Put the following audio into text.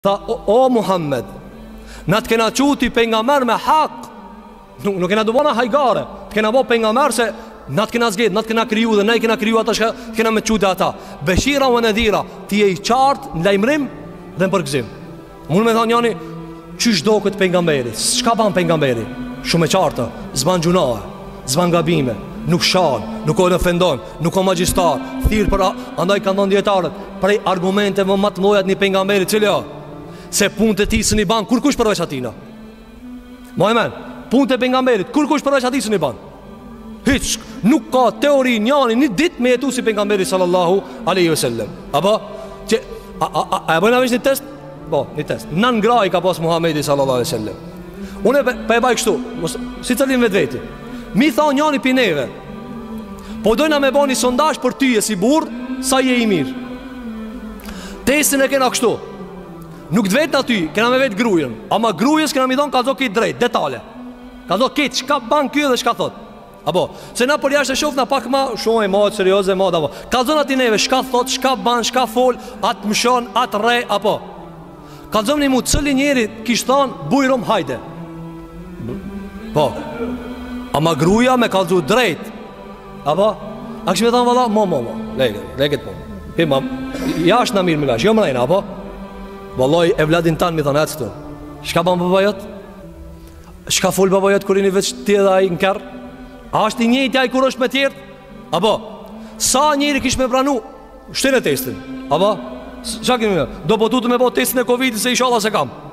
Tha, o Muhammed, na të kena quti pejgamber me hak. Nuk kena do bona hajgare. Të kena bo pejgamber se na të kena zgjedh, na të kena kriju dhe ne i kena kriju ata që të kena me quti ata. Beshira wa nadhira, ti je i qartë në lajmërim dhe në përgëzim. Mund me thonë njani, çish do këtë pejgamberi? Çka ban pejgamberi? Shumë e qartë, s'ban gjunahe, s'ban gabime, nuk shan, nuk o ofendon, nuk o magjistar, thirr për andaj kanë dhënë dietarët prej argumenteve më të mëdha të një pejgamberi, cili jo se punët e tij s'ni ban kur kush përveç atina. Mohamed, punët e pejgamberit kur kush përveç atij s'ni ban. Hiç nuk ka teori njani një ditë me jetu si pejgamberi sallallahu alaihi wasallam. Apo që a bëna vesh një test? Po, një test. Nën graj ka pas Muhamedi sallallahu alaihi wasallam. Unë pa e baj kështu, si cëllim vetveti. Mi thonë njani pineve, po dojna me bani sondazh për ty e si burr, sa je i mirë. Testin e kena kështu. Nuk të vetë aty, kena me vetë grujen. Ama grujës kena mi thonë ka zo kitë drejt, detale. Ka zo kitë, shka ban kjo dhe shka thot. Apo, se na për jashtë e shofë na pak ma shumë e madhë, serioze, madhë, apo. Ka zonë ati neve, shka thot, shka ban, shka fol, atë mshon, atë re, apo. Ka zonë një mu cëli njeri kishtë thonë, bujrum, hajde. Po. Ama gruja me ka zo drejt. Apo, a kështë me thonë valla, mo, leket po. Hima, jashtë na mirë me gash, jo mrejna, apo. Vallaj, e vladin tanë mi thonë e cëtu. Shka ban babajot? Shka fol babajot kër i një veç ti edhe a i në kërë? A është i njëjti a i kur është me tjertë? Apo, sa njëri kish me pranu? Shtene testin. Apo, qa kemi me? Do po tutë me po testin e Covid-i se i shala se kam.